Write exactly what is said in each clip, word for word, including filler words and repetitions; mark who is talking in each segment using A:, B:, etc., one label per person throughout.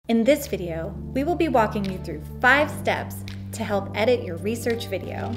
A: In this video, we will be walking you through five steps to help edit your research video.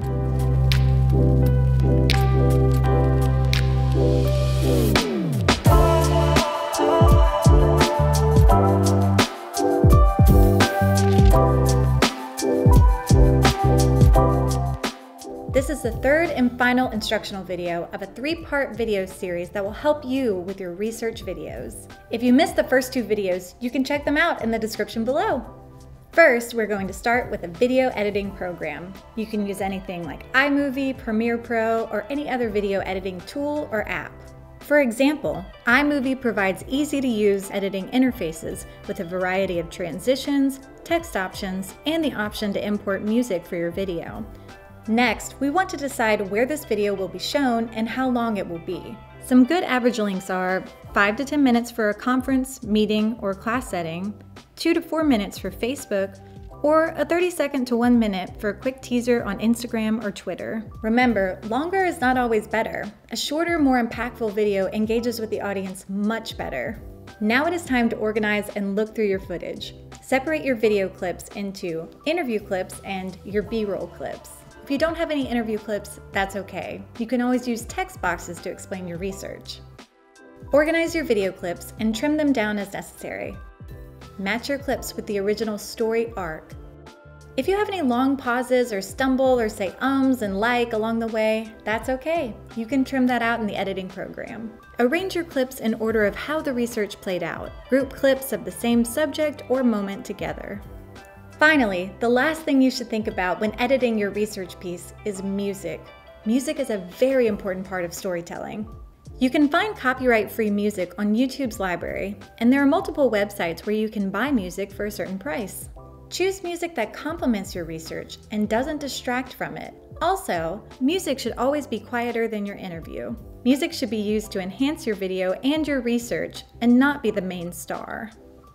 A: This is the third and final instructional video of a three-part video series that will help you with your research videos. If you missed the first two videos, you can check them out in the description below. First, we're going to start with a video editing program. You can use anything like iMovie, Premiere Pro, or any other video editing tool or app. For example, iMovie provides easy-to-use editing interfaces with a variety of transitions, text options, and the option to import music for your video. Next, we want to decide where this video will be shown and how long it will be. Some good average lengths are five to ten minutes for a conference, meeting, or class setting, two to four minutes for Facebook, or a thirty second to one minute for a quick teaser on Instagram or Twitter. Remember, longer is not always better. A shorter, more impactful video engages with the audience much better. Now it is time to organize and look through your footage. Separate your video clips into interview clips and your B-roll clips. If you don't have any interview clips, that's okay. You can always use text boxes to explain your research. Organize your video clips and trim them down as necessary. Match your clips with the original story arc. If you have any long pauses or stumble or say ums and like along the way, that's okay. You can trim that out in the editing program. Arrange your clips in order of how the research played out. Group clips of the same subject or moment together. Finally, the last thing you should think about when editing your research piece is music. Music is a very important part of storytelling. You can find copyright-free music on YouTube's library, and there are multiple websites where you can buy music for a certain price. Choose music that complements your research and doesn't distract from it. Also, music should always be quieter than your interview. Music should be used to enhance your video and your research and not be the main star.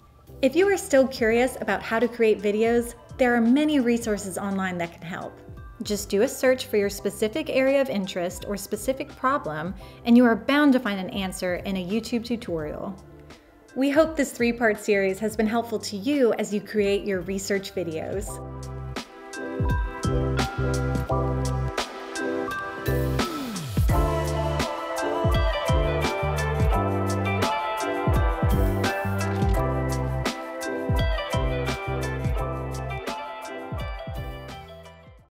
A: If you are still curious about how to create videos, there are many resources online that can help. Just do a search for your specific area of interest or specific problem, and you are bound to find an answer in a YouTube tutorial. We hope this three-part series has been helpful to you as you create your research videos.